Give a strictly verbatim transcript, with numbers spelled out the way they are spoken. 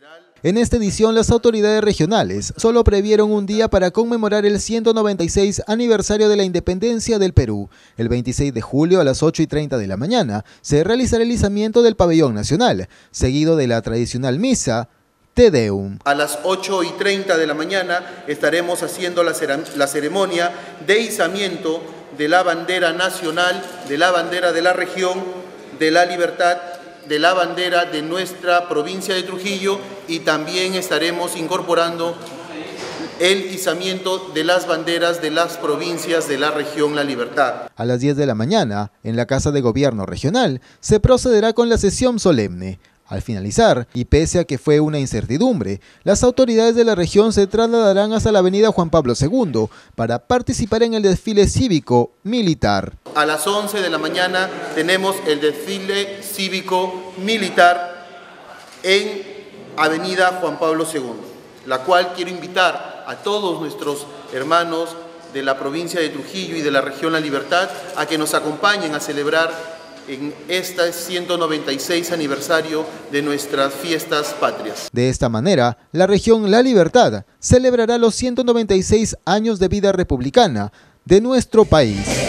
En esta edición, las autoridades regionales solo previeron un día para conmemorar el ciento noventa y seis aniversario de la independencia del Perú. El veintiséis de julio a las ocho y treinta de la mañana se realizará el izamiento del pabellón nacional, seguido de la tradicional misa Te Deum. A las ocho y treinta de la mañana estaremos haciendo la, la ceremonia de izamiento de la bandera nacional, de la bandera de la región, de la libertad, de la bandera de nuestra provincia de Trujillo, y también estaremos incorporando el izamiento de las banderas de las provincias de la región La Libertad. A las diez de la mañana, en la Casa de Gobierno Regional, se procederá con la sesión solemne. Al finalizar, y pese a que fue una incertidumbre, las autoridades de la región se trasladarán hasta la avenida Juan Pablo segundo para participar en el desfile cívico militar. A las once de la mañana tenemos el desfile cívico militar en avenida Juan Pablo segundo, la cual quiero invitar a todos nuestros hermanos de la provincia de Trujillo y de la región La Libertad a que nos acompañen a celebrar en este ciento noventa y seis aniversario de nuestras fiestas patrias. De esta manera, la región La Libertad celebrará los ciento noventa y seis años de vida republicana de nuestro país.